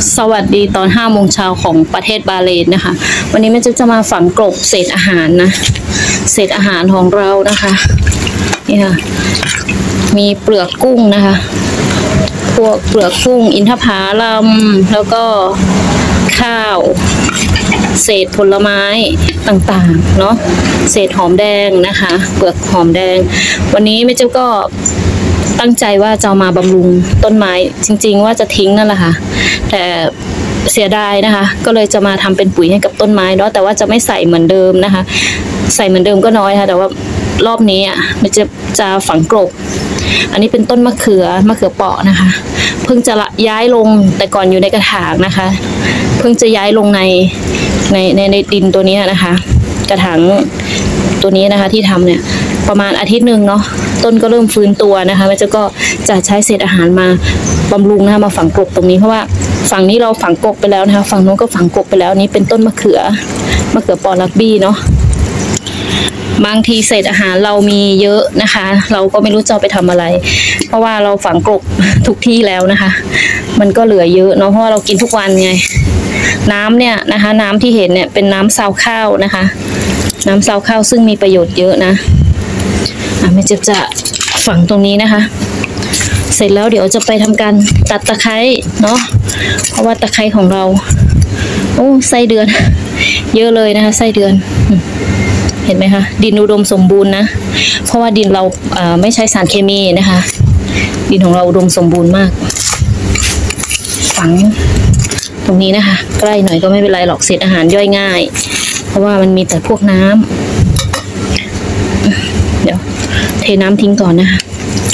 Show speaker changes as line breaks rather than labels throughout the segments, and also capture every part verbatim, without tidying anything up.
สวัสดีตอนห้าโมงเช้าของประเทศบาห์เรนนะคะวันนี้แม่จะจะมาฝังกลบเศษอาหารนะเศษอาหารของเรานะคะนี่ค่ะมีเปลือกกุ้งนะคะพวกเปลือกกุ้งอินทผลัมแล้วก็ข้าวเศษผลไม้ต่างๆเนาะเศษหอมแดงนะคะเปลือกหอมแดงวันนี้แม่เจ้าก็ตั้งใจว่าจะมาบำรุงต้นไม้จริงๆว่าจะทิ้งนั่นแหละค่ะแต่เสียดายนะคะก็เลยจะมาทำเป็นปุ๋ยให้กับต้นไม้เนาะแต่ว่าจะไม่ใส่เหมือนเดิมนะคะใส่เหมือนเดิมก็น้อยค่ะแต่ว่ารอบนี้อ่ะมันจะจะฝังกลบอันนี้เป็นต้นมะเขือมะเขือเปาะนะคะเพิ่งจะย้ายลงแต่ก่อนอยู่ในกระถางนะคะเพิ่งจะย้ายลงในในในในดินตัวนี้นะคะกระถางตัวนี้นะคะที่ทำเนี่ยประมาณอาทิตย์หนึ่งเนาะต้นก็เริ่มฟื้นตัวนะคะแม่เจ้าก็จะใช้เศษอาหารมาบำรุงนะคะมาฝังกลบตรงนี้เพราะว่าฝั่งนี้เราฝังกลบไปแล้วนะคะฝั่งโน้นก็ฝังกลบไปแล้วนี้เป็นต้นมะเขือมะเขือเปาะลักบี้เนาะบางทีเศษอาหารเรามีเยอะนะคะเราก็ไม่รู้จะไปทำอะไรเพราะว่าเราฝังกลบทุกที่แล้วนะคะมันก็เหลือเยอะเนาะเพราะว่าเรากินทุกวันไงน้ำเนี่ยนะคะน้ำที่เห็นเนี่ยเป็นน้ำซาวข้าวนะคะน้ำซาวข้าวซึ่งมีประโยชน์เยอะนะอ่ะแม่จะจะฝังตรงนี้นะคะเสร็จแล้วเดี๋ยวจะไปทำการตัดตะไคร้เนาะเพราะว่าตะไคร้ของเราโอ้ไส้เดือนเยอะเลยนะคะไส้เดือนเห็นไหมคะดินอุดมสมบูรณ์นะเพราะว่าดินเราไม่ใช้สารเคมีนะคะดินของเราอุดมสมบูรณ์มากฝังตรงนี้นะคะใกล้หน่อยก็ไม่เป็นไรหรอกเศษอาหารย่อยง่ายเพราะว่ามันมีแต่พวกน้ำเดี๋ยวเทน้ำทิ้งก่อนนะคะ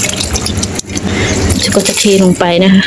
ก็จะเทลงไปนะคะ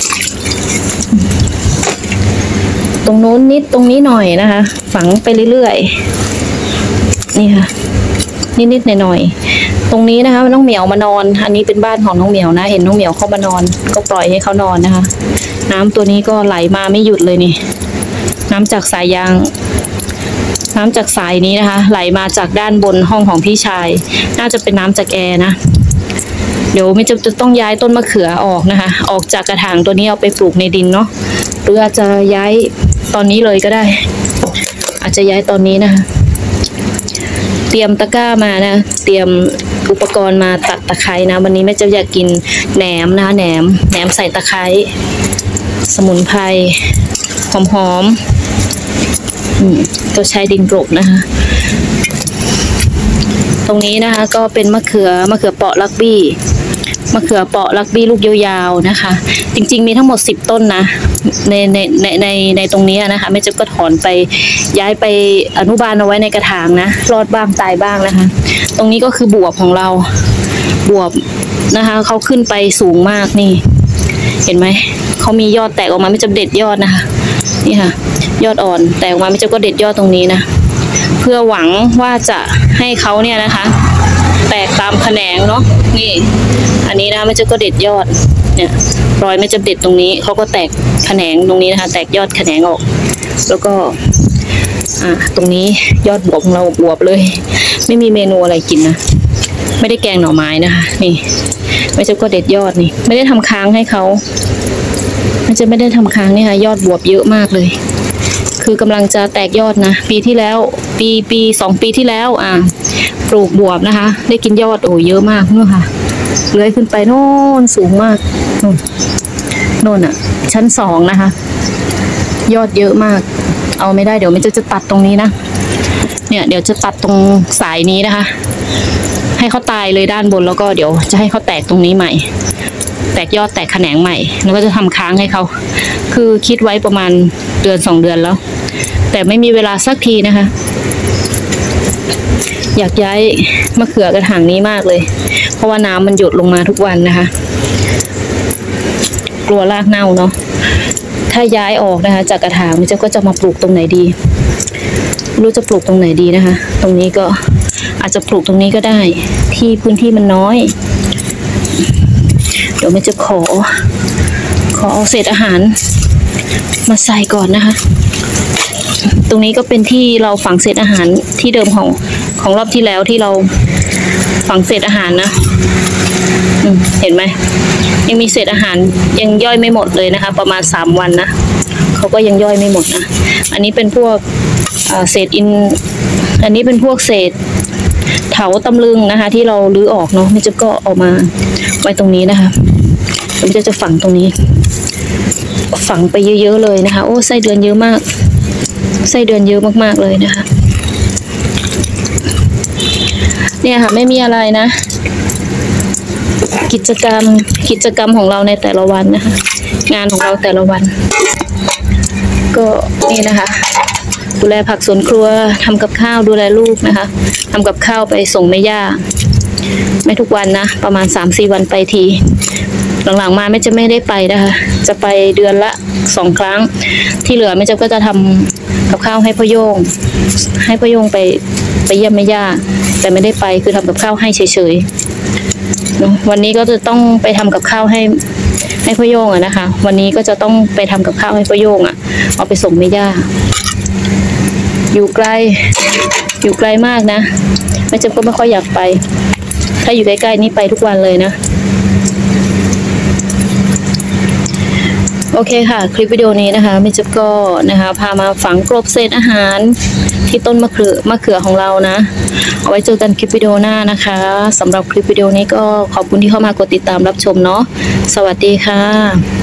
ตรงโน้นนิดตรงนี้หน่อยนะคะฝังไปเรื่อยๆนี่ค่ะนิดๆหน่อยๆตรงนี้นะคะน้องเหมียวมานอนอันนี้เป็นบ้านของน้องเหมียวนะเห็นน้องเหมียวเข้ามานอนก็ปล่อยให้เขานอนนะคะน้ำตัวนี้ก็ไหลมาไม่หยุดเลยนี่น้ำจากสายยางน้ำจากสายนี้นะคะไหลมาจากด้านบนห้องของพี่ชายน่าจะเป็นน้ำจากแอร์นะเดี๋ยวไม่จะจะต้องย้ายต้นมะเขือออกนะคะออกจากกระถางตัวนี้เอาไปปลูกในดินเนาะหรืออาจจะย้ายตอนนี้เลยก็ได้อาจจะย้ายตอนนี้นะคะเตรียมตะกร้ามานะเตรียมอุปกรณ์มาตัดตะไคร้นะวันนี้แม่จะอยากกินแหนมนะแหนมแหนมใส่ตะไคร้สมุนไพรหอมๆตัวใช้ดินกลบนะคะตรงนี้นะคะก็เป็นมะเขือมะเขือเปาะลักบี้มะเขือเปาะลักบี้ลูกยาวๆนะคะจริงๆมีทั้งหมดสิบต้นนะในในในในในตรงนี้นะคะแม่เจ๊ก็ถอนไปย้ายไปอนุบาลเอาไว้ในกระถางนะรอดบ้างตายบ้างนะคะตรงนี้ก็คือบวบของเราบวบนะคะเขาขึ้นไปสูงมากนี่เห็นไหมเขามียอดแตกออกมาไม่จะเด็ดยอดนะคะนี่ค่ะยอดอ่อนแตกออกมาไม่จะก็เด็ดยอดตรงนี้นะเพื่อหวังว่าจะให้เขาเนี่ยนะคะแตกตามแขนงเนาะนี่อันนี้นะไม่จะก็เด็ดยอดเนี่ยรอยไม่จะเด็ดตรงนี้เขาก็แตกแขนงตรงนี้นะคะแตกยอดแขนงออกแล้วก็อ่าตรงนี้ยอดบวบของเราบวบเลยไม่มีเมนูอะไรกินนะไม่ได้แกงหน่อไม้นะคะนี่ไม่จะก็เด็ดยอดนี่ไม่ได้ทำค้างให้เขาไม่จะไม่ได้ทำค้างนี่ค่ะยอดบวบเยอะมากเลยคือกำลังจะแตกยอดนะปีที่แล้วปีปีสองปีที่แล้วอ่าปลูกบวบนะคะได้กินยอดโอ้เยอะมากนู่นค่ะเลื้อยขึ้นไปโน่นสูงมากนู่นโน่นอ่ะชั้นสองนะคะยอดเยอะมากเอาไม่ได้เดี๋ยวมันจะจะตัดตรงนี้นะเนี่ยเดี๋ยวจะตัดตรงสายนี้นะคะให้เขาตายเลยด้านบนแล้วก็เดี๋ยวจะให้เขาแตกตรงนี้ใหม่แตกยอดแตกแขนงใหม่แล้วก็จะทำค้างให้เขาคือคิดไว้ประมาณเดือนสองเดือนแล้วแต่ไม่มีเวลาสักทีนะคะอยากย้ายมะเขือกระถางนี้มากเลยเพราะว่าน้ำมันหยดลงมาทุกวันนะคะกลัวรากเน่าเนาะถ้าย้ายออกนะคะจากกระถางมันจะก็จะมาปลูกตรงไหนดีรู้จะปลูกตรงไหนดีนะคะตรงนี้ก็อาจจะปลูกตรงนี้ก็ได้ที่พื้นที่มันน้อยเดี๋ยวมันจะขอขอเอาเศษอาหารมาใส่ก่อนนะคะตรงนี้ก็เป็นที่เราฝังเศษอาหารที่เดิมของของรอบที่แล้วที่เราฝังเศษอาหารนะอืมเห็นไหมยังมีเศษอาหารยังย่อยไม่หมดเลยนะคะประมาณสามวันนะเขาก็ยังย่อยไม่หมดนะอันนี้เป็นพวกเศษอินอันนี้เป็นพวกเศษเถาตำลึงนะคะที่เราลื้อออกเนาะมันจะก็เอามาไว้ตรงนี้นะคะมันจะจะฝังตรงนี้ฝังไปเยอะๆเลยนะคะโอ้ไส้เดือนเยอะมากไส้เดือนเยอะมากๆเลยนะคะเนี่ยค่ะไม่มีอะไรนะกิจกรรมกิจกรรมของเราในแต่ละวันนะคะงานของเราแต่ละวันก็นี่นะคะดูแลผักสวนครัวทำกับข้าวดูแลลูกนะคะทำกับข้าวไปส่งแม่ย่าไม่ทุกวันนะประมาณ สามสี่ วันไปทีหลังๆมาแม่จะไม่ได้ไปนะคะจะไปเดือนละสองครั้งที่เหลือแม่จะก็จะทำกับข้าวให้พ่อโยงให้พ่อโยงไปไปเยี่ยมแม่ย่าแต่ไม่ได้ไปคือทำกับข้าวให้เฉยๆวันนี้ก็จะต้องไปทำกับข้าวให้ให้พ่อโยงอะนะคะวันนี้ก็จะต้องไปทำกับข้าวให้พ่อโยงอะเอาไปส่งแม่ย่าอยู่ไกลอยู่ไกลมากนะแม่เจ็บก็ไม่ค่อยอยากไปถ้าอยู่ใกล้ๆนี่ไปทุกวันเลยนะโอเคค่ะคลิปวิดีโอนี้นะคะแม่เจ็บก็นะคะพามาฝังกลบเศษอาหารที่ต้นมะเขือมะเขือของเรานะเอาไว้เจอกันคลิปวิดีโอหน้านะคะสำหรับคลิปวิดีโอนี้ก็ขอบคุณที่เข้ามากดติดตามรับชมเนาะสวัสดีค่ะ